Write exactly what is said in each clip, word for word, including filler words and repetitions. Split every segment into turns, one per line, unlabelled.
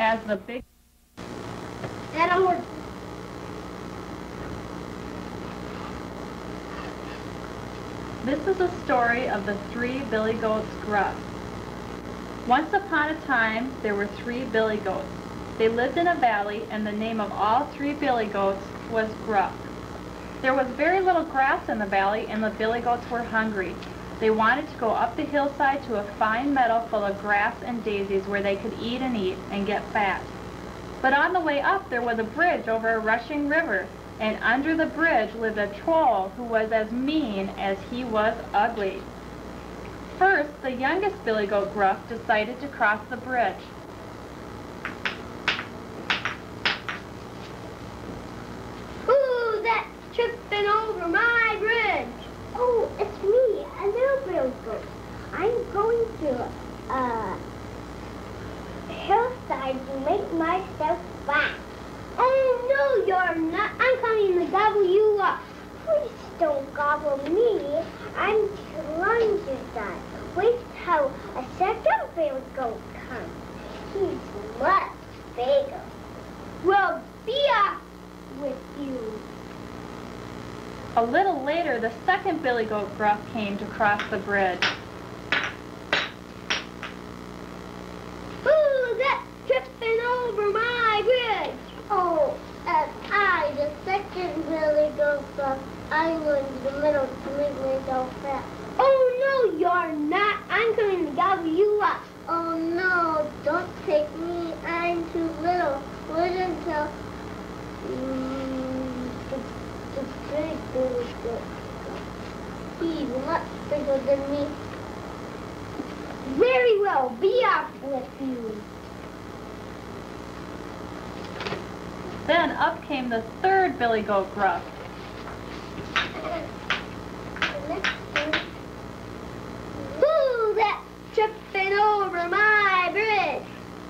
as the big...
And more.
This is a story of the three billy goats Gruff. Once upon a time, there were three billy goats. They lived in a valley, and the name of all three billy goats was Gruff. There was very little grass in the valley, and the billy goats were hungry. They wanted to go up the hillside to a fine meadow full of grass and daisies where they could eat and eat and get fat. But on the way up, there was a bridge over a rushing river, and under the bridge lived a troll who was as mean as he was ugly. First, the youngest billy goat Gruff decided to cross the bridge.
Who's that tripping over my bridge? Oh, it's me, a little billy goat. I'm going to uh, hillside to make myself fat. Oh, no, you're not. I'm coming to gobble you up. Please don't gobble me. I'm trying to die. Wait till a second billy goat comes. He's much bigger. We'll be off with you.
A little later, the second billy goat Gruff came to cross the bridge.
Who's that tripping over my bridge? Oh, and I, the second billy goat Gruff, I was in the middle to make myself fat. Oh, no, you're not. I'm coming to gobble you up. Oh, no, don't take me. I'm too little. Wait until um, the, the big billy goat comes. He's much bigger than me. Very well, be off with you.
Then up came the third billy goat Gruff.
Who's that tripping over my bridge?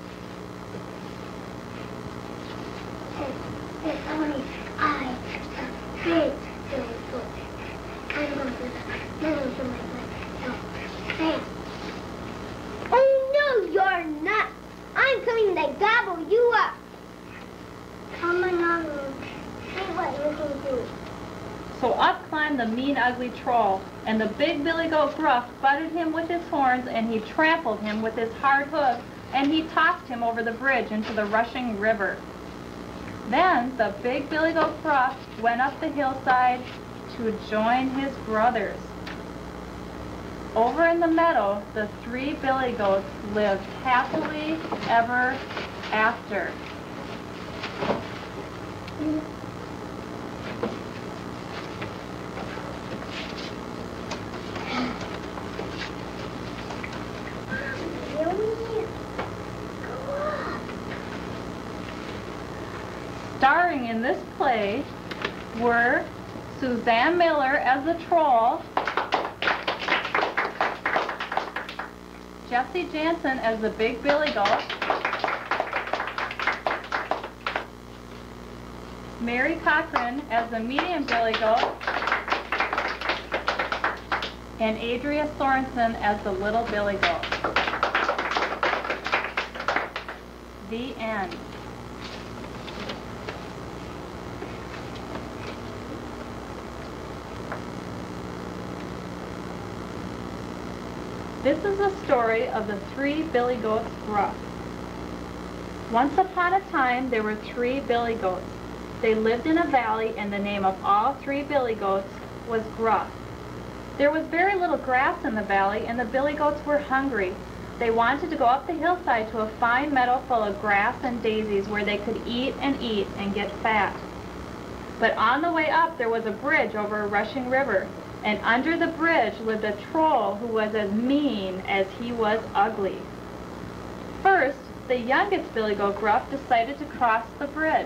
It's only I, the big billy goat. I'm going to middle to make myself fat. Oh no, you're not. I'm coming to gobble you up. Come on, see what you can do.
So up climbed the mean, ugly troll, and the big billy goat Gruff butted him with his horns, and he trampled him with his hard hoofs, and he tossed him over the bridge into the rushing river. Then the big billy goat Gruff went up the hillside to join his brothers. Over in the meadow, the three billy goats lived happily ever after. Starring in this play were Suzanne Miller as the troll, Jesse Jansen as the big billy goat, Mary Cochran as the medium billy goat, and Adria Sorensen as the little billy goat. The end. This is a story of the three billy goats Gruff. Once upon a time, there were three billy goats. They lived in a valley, and the name of all three billy goats was Gruff. There was very little grass in the valley, and the billy goats were hungry. They wanted to go up the hillside to a fine meadow full of grass and daisies where they could eat and eat and get fat. But on the way up, there was a bridge over a rushing river, and under the bridge lived a troll who was as mean as he was ugly. First, the youngest billy goat Gruff decided to cross the bridge.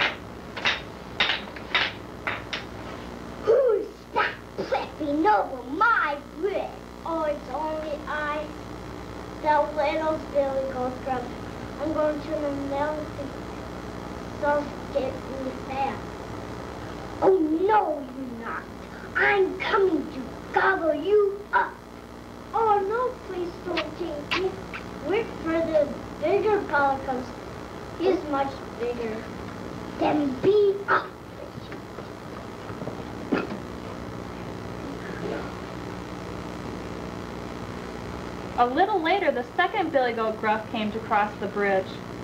Who's that tripping over my bridge? Oh, it's only I, the little billy goat Gruff. I'm going to the middle to so get me fat. Oh, no, you're not. I'm coming to gobble you up. Oh, no, please don't take me. Wait for the bigger pelicans He's much bigger. Then be up.
A little later, the second Billy Goat Gruff came to cross the bridge.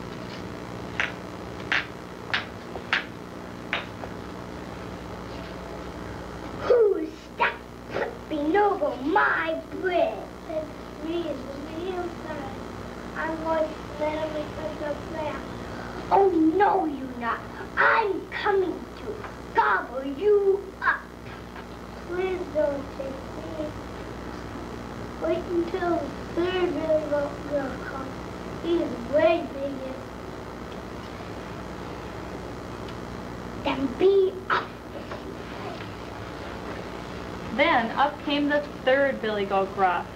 Who's that tripping over my bridge? It's me, the real son. I'm going to let him make us a plan. Oh, no, you're not. I'm coming to gobble you up. Please don't take me. Wait until the third Billy Goat Gruff comes. He's way bigger. Then be up.
Then up came the third Billy Goat Gruff.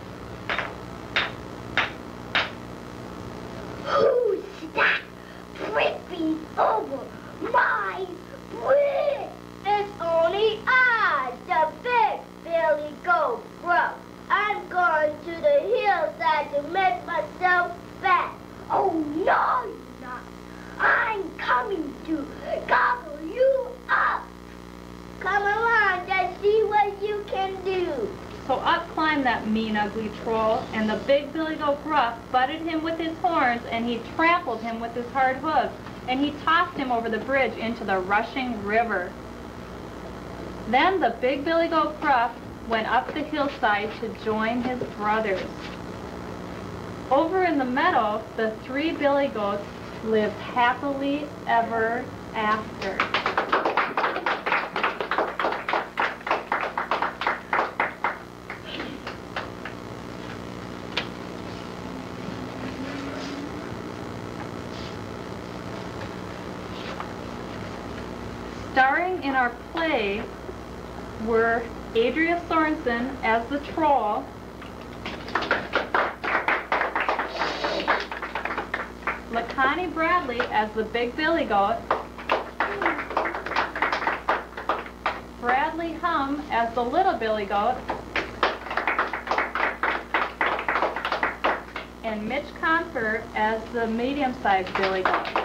Who's that tripping over my bridge? It's only I, the big Billy Goat Gruff. I'm going to the hillside to make myself fat. Oh, no, you're not. I'm coming to gobble you up. Come along, let's see what you can do.
So up climbed that mean, ugly troll, and the big Billy Goat Gruff butted him with his horns, and he trampled him with his hard hooves, and he tossed him over the bridge into the rushing river. Then the big Billy Goat Gruff went up the hillside to join his brothers. Over in the meadow, the three Billy Goats lived happily ever after. Starring in our play were Adria Sorensen as the troll, LaConnie Bradley as the big Billy Goat, Bradley Hum as the little Billy Goat, and Mitch Confer as the medium-sized Billy Goat.